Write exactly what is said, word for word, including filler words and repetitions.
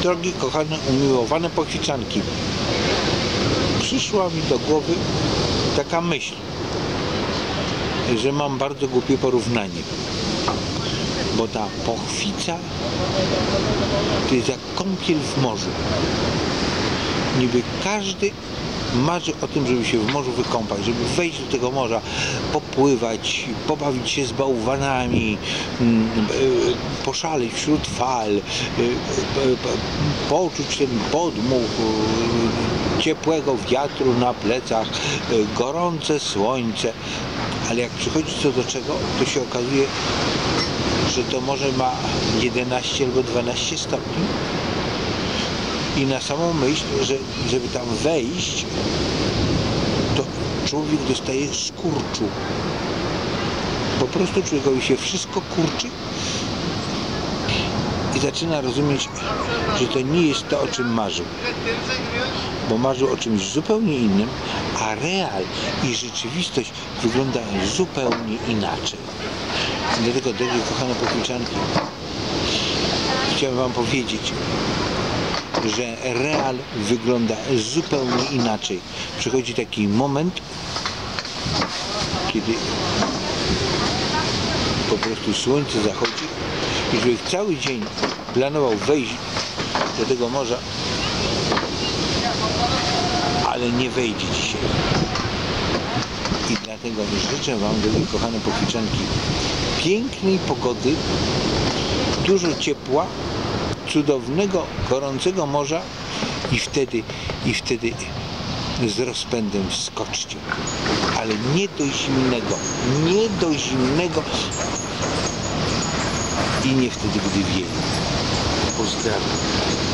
Drogie, kochane, umiłowane pochwiczanki, przyszła mi do głowy taka myśl, że mam bardzo głupie porównanie, bo ta pochwica to jest jak kąpiel w morzu. Niby każdy marzy o tym, żeby się w morzu wykąpać, żeby wejść do tego morza, popływać, pobawić się z bałwanami, poszaleć wśród fal, poczuć ten podmuch ciepłego wiatru na plecach, gorące słońce. Ale jak przychodzi co do czego, to się okazuje, że to morze ma jedenaście albo dwanaście stopni. I na samą myśl, że żeby tam wejść, to człowiek dostaje skurczu. Po prostu człowiekowi się wszystko kurczy i zaczyna rozumieć, że to nie jest to, o czym marzył. Bo marzył o czymś zupełnie innym, a real i rzeczywistość wyglądają zupełnie inaczej. Dlatego, drogie, kochane pochwiczanki, chciałem wam powiedzieć, że real wygląda zupełnie inaczej. Przychodzi taki moment, kiedy po prostu słońce zachodzi i człowiek cały dzień planował wejść do tego morza, ale nie wejdzie dzisiaj. I dlatego życzę wam, drogie, kochane pochwiczanki, pięknej pogody, dużo ciepła, cudownego, gorącego morza i wtedy, i wtedy z rozpędem wskoczcie. Ale nie do zimnego, nie do zimnego i nie wtedy, gdy wieje. Pozdrawiam.